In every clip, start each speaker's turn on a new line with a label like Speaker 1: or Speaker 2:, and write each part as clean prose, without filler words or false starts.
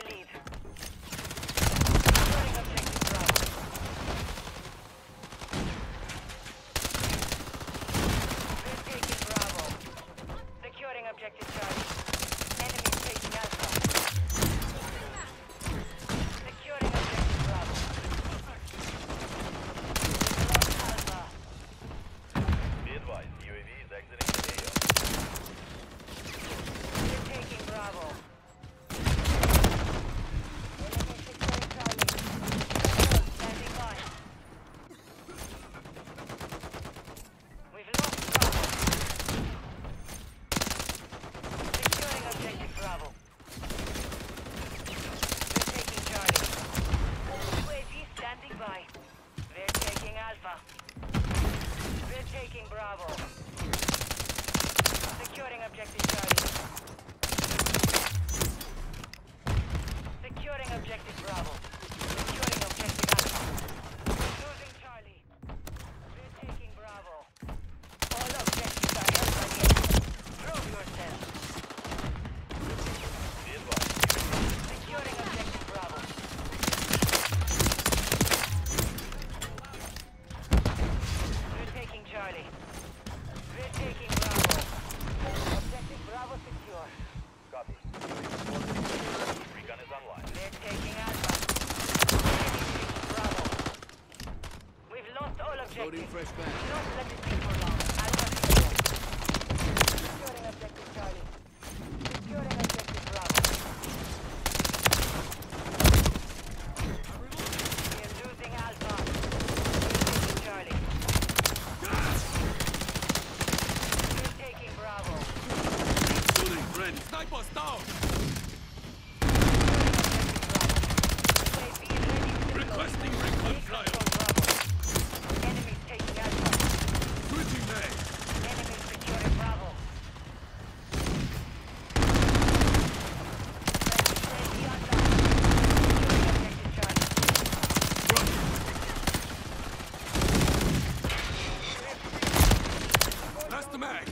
Speaker 1: the lead. Securing objective Bravo. We're taking Bravo. Securing objective Charlie. Enemies taking Alpha. Securing objective Bravo. Lost Alpha.
Speaker 2: Be advised, UAV is exiting the AO.
Speaker 1: We're taking Bravo. Enemy securing Charlie. Standing by. We've lost Bravo. Securing objective Bravo. We're taking Charlie. UAV standing by. We're taking Alpha. We're taking Bravo. Securing objective Charlie. Securing objective Bravo. Securing objective Alpha. Losing Charlie. We're taking Bravo. All objectives are held by the enemy. Prove yourself.
Speaker 2: Be advised,
Speaker 1: Securing objective Bravo. We're taking Charlie. We're taking Bravo. Objective Bravo secure.
Speaker 2: copy. Recon is online.
Speaker 1: They're taking Alpha. Enemy taking Bravo. We've lost all objectives.
Speaker 3: fresh back.
Speaker 1: Don't let it be for long. Alpha secure. Securing objective Charlie. Securing objective Bravo. We're losing Alpha. We're taking Charlie. We're taking Bravo.
Speaker 3: Shooting, friend. Snipers down.
Speaker 1: UAV ready to deploy.
Speaker 3: Requesting recon
Speaker 1: Take
Speaker 3: flyover.
Speaker 1: control Bravo. Enemies taking Alpha.
Speaker 3: Switching mag.
Speaker 1: Enemies securing Bravo. Ready on top. Securing objective Charlie.
Speaker 3: That's the mag.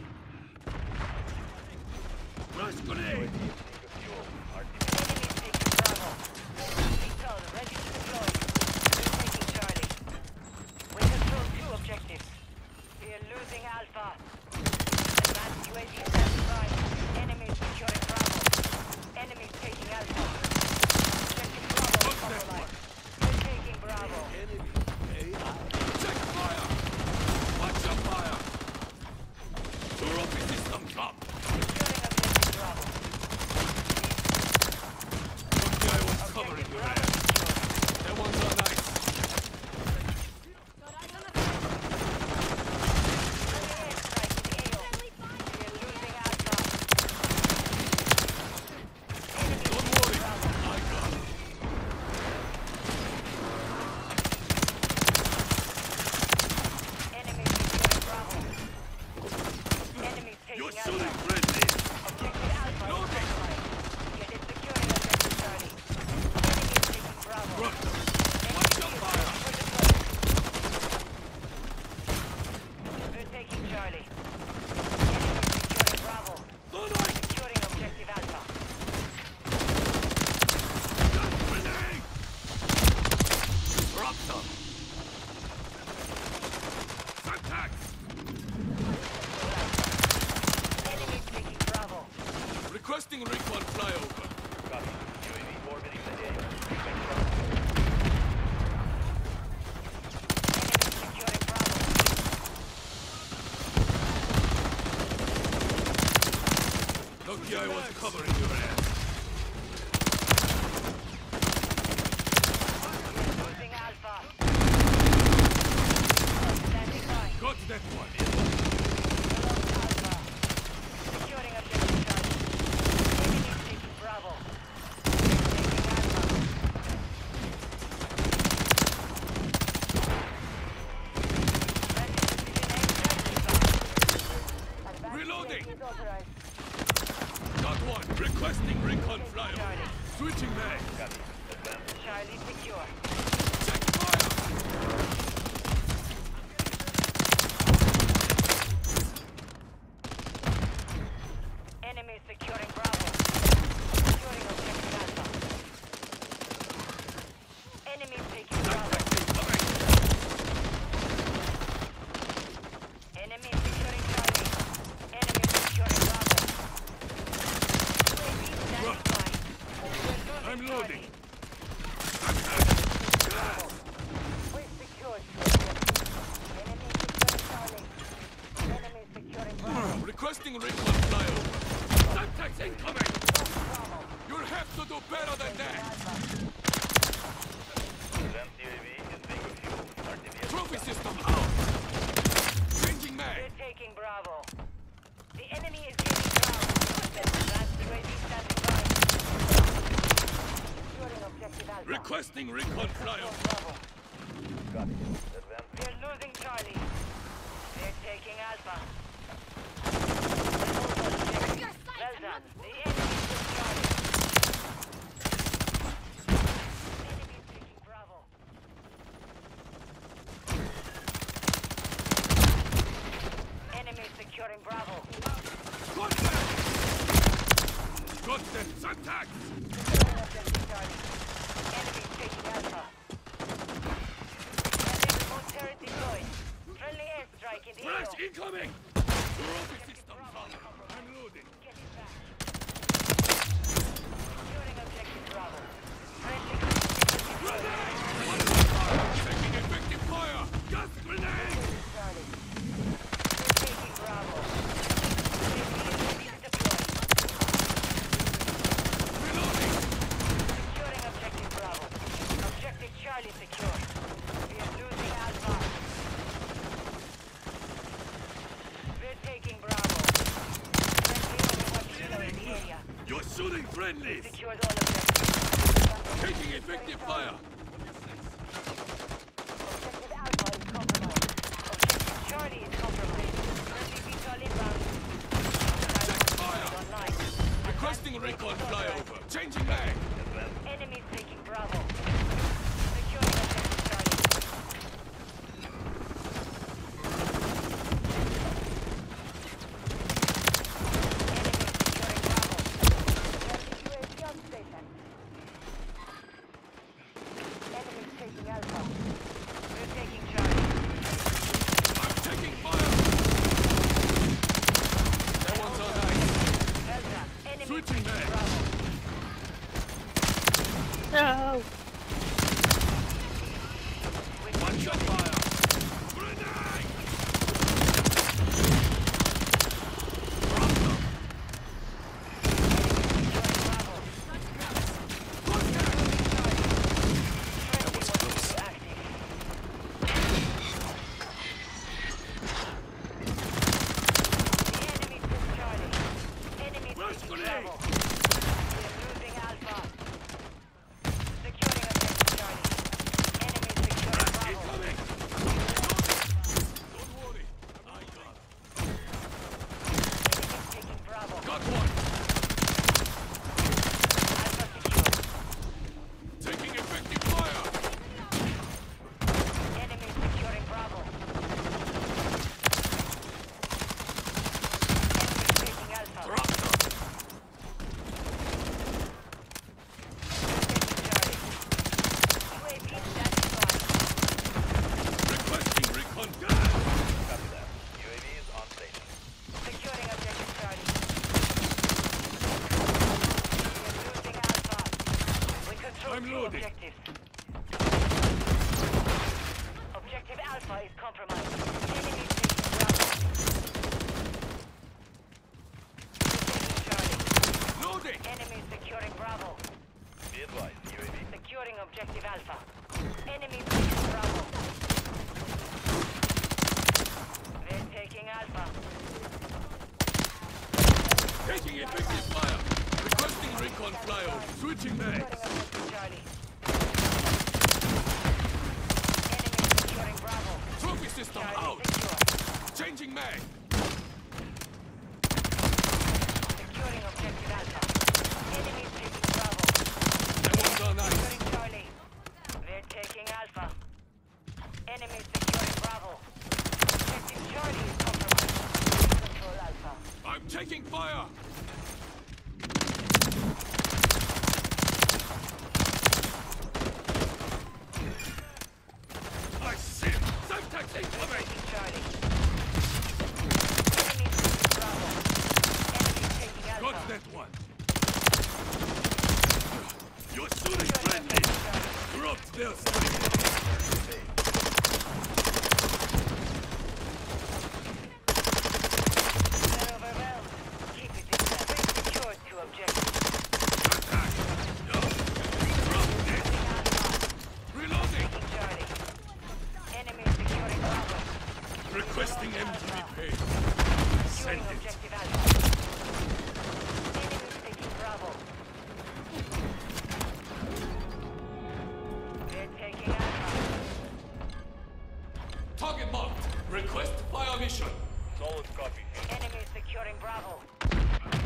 Speaker 3: Rush grenade.
Speaker 2: Fuel.
Speaker 1: Enemies taking Bravo. Recon ready to deploy. We're taking Charlie. We control 2 objectives. We're losing Alpha. Advanced UAV standing by. Enemies securing Bravo. Enemies taking Alpha. Objective Bravo is compromised. We're taking Bravo.
Speaker 3: Enemy. AI. Check fire. Watch your fire. European systems up.
Speaker 1: Securing objective Bravo.
Speaker 3: Some guy was covering
Speaker 1: Objective
Speaker 3: your
Speaker 1: Bravo
Speaker 3: ass.
Speaker 1: secure.
Speaker 3: That one's not nice.
Speaker 1: Airstrike in AO. We're losing Alpha. Enemy
Speaker 3: Don't
Speaker 1: taking
Speaker 3: worry.
Speaker 1: Bravo.
Speaker 3: I got it.
Speaker 1: Enemies securing Bravo. Enemies
Speaker 3: You're
Speaker 1: taking
Speaker 3: shooting,
Speaker 1: Alpha.
Speaker 3: friendly.
Speaker 1: Objective Alpha is
Speaker 3: Loading.
Speaker 1: compromised. It is securing objective Charlie. Enemies taking Bravo.
Speaker 3: Rush.
Speaker 1: Enemy
Speaker 3: Watch your
Speaker 1: vehicle
Speaker 3: fire.
Speaker 1: for deployment. We're taking Charlie. Enemies securing Bravo.
Speaker 3: Loading.
Speaker 1: Securing objective Alpha.
Speaker 3: Gun grenade. Drop them. Attack.
Speaker 1: Enemies taking Bravo.
Speaker 3: Requesting recon flyover.
Speaker 2: Copy. UAV orbiting the AO. Recon front.
Speaker 1: Enemies securing Bravo.
Speaker 3: Lucky I was covering your ass.
Speaker 1: Losing Alpha. Standing by.
Speaker 3: Got that one.
Speaker 1: Lost Alpha. Securing objective Charlie. Enemies taking Bravo. Taking Alpha. Friendly precision airstrike. Advanced
Speaker 3: Reloading.
Speaker 1: UAV is authorized.
Speaker 3: Got one. Requesting recon flyover.
Speaker 1: Charlie.
Speaker 3: Switching mag.
Speaker 2: Copy. Advance.
Speaker 1: Charlie secure.
Speaker 3: Check fire.
Speaker 1: Enemy securing Bravo. Securing objective Alpha.
Speaker 3: I'm loading.
Speaker 1: We've secured Charlie. Enemy securing Charlie. Enemy securing Bravo.
Speaker 3: Requesting recon flyover. Subtext incoming!
Speaker 1: Bravo.
Speaker 3: You'll have to do better than that!
Speaker 2: Advanced UAV is being refueled. RTB
Speaker 3: Trophy system out! Changing mag!
Speaker 1: We're taking Bravo. The enemy is getting Bravo. Advanced UAV standing by. Securing objective Alpha.
Speaker 3: Requesting recon flyover.
Speaker 1: Bravo.
Speaker 2: got it. Advanced
Speaker 1: They're losing Charlie. They're taking Alpha. Well done. The enemy took Charlie. Enemy taking Bravo. Enemy securing Bravo.
Speaker 3: Got them! Got them! Subtext!
Speaker 1: Securing objective Charlie. Enemy taking Alpha. Friendly remote turret deployed. Friendly airstrike in the
Speaker 3: Flash
Speaker 1: AO.
Speaker 3: incoming! Trophy system out! I'm loading.
Speaker 1: Get it back. Securing objective Bravo. Friendly deployed.
Speaker 3: Taking effective fire! Gas grenade!
Speaker 1: Charlie. We're taking Bravo. UAV deployed.
Speaker 3: Reloading!
Speaker 1: Securing objective Bravo. Objective Charlie secure. We are losing Alpha. We're taking Bravo. Friendly Overwatch killer in the area.
Speaker 3: You're shooting friendlies!
Speaker 1: Secured all objectives.
Speaker 3: Taking effective fire!
Speaker 1: Objective Alpha is compromised. Objective Charlie is compromised. Friendly VTOL inbound.
Speaker 3: Check fire!
Speaker 1: Online.
Speaker 3: Requesting recon flyover. Changing mag!
Speaker 1: Enemies taking Bravo. Securing objective Charlie. Enemies securing Bravo. UAV on station. Enemies taking Alpha. We're taking Charlie.
Speaker 3: I'm taking fire! That one's on ice.
Speaker 1: Well done. Enemies
Speaker 3: Switching
Speaker 1: taking
Speaker 3: mag.
Speaker 1: Bravo.
Speaker 4: No.
Speaker 3: One shot fire! Grenade! Drop them!
Speaker 1: That was close. The enemy took Charlie. Enemy
Speaker 3: Flash
Speaker 1: taking
Speaker 3: grenade!
Speaker 1: Bravo. We are losing Alpha. Securing objective Charlie. Enemy securing Bravo.
Speaker 3: Incoming! Don't worry. I got it.
Speaker 1: Enemy taking Bravo.
Speaker 3: Got one!
Speaker 1: Alpha secure.
Speaker 3: Taking effective fire!
Speaker 1: Enemy securing Bravo. Enemy taking Alpha.
Speaker 3: Drop them!
Speaker 1: Taking Charlie. UAV standing by.
Speaker 3: Requesting recon gas!
Speaker 2: Copy that. UAV is on station.
Speaker 1: Securing objective Charlie. We are losing Alpha. We control
Speaker 3: I'm
Speaker 1: two
Speaker 3: loading.
Speaker 1: objectives. Objective Alpha is compromised. Enemy taking Bravo. We're taking Charlie.
Speaker 3: Loading!
Speaker 1: Enemy securing Bravo.
Speaker 2: Be advised, UAV.
Speaker 1: Securing objective Alpha. Enemy taking Bravo. They're taking Alpha.
Speaker 3: Taking effective fire! Requesting recon flyover. Switching
Speaker 1: Securing
Speaker 3: mags!
Speaker 1: objective Charlie. Enemy securing Bravo.
Speaker 3: Trophy system
Speaker 1: Charlie
Speaker 3: out!
Speaker 1: secure.
Speaker 3: Changing mag!
Speaker 1: Securing objective Alpha. Enemy taking Bravo.
Speaker 3: That one's on ice.
Speaker 1: Securing Charlie. They're taking Alpha. Enemy securing Bravo. Objective Charlie is compromised. Control Alpha.
Speaker 3: I'm taking fire! I see him! Subtext incoming!
Speaker 1: Taking Charlie. Enemy taking Bravo. Enemy taking Alpha.
Speaker 3: Got that one! They're still
Speaker 1: They're overwhelmed. Keep it in there. We've secured 2 objectives.
Speaker 3: attack. Drop dead. Reloading.
Speaker 1: Taking Charlie. Enemy securing Bravo.
Speaker 3: Requesting MTV pay.
Speaker 1: Securing
Speaker 3: Send it.
Speaker 1: objective Alpha. Enemy taking Bravo. They're taking Alpha.
Speaker 3: Target marked. Request fire mission.
Speaker 2: Solid copy.
Speaker 1: Enemy securing Bravo.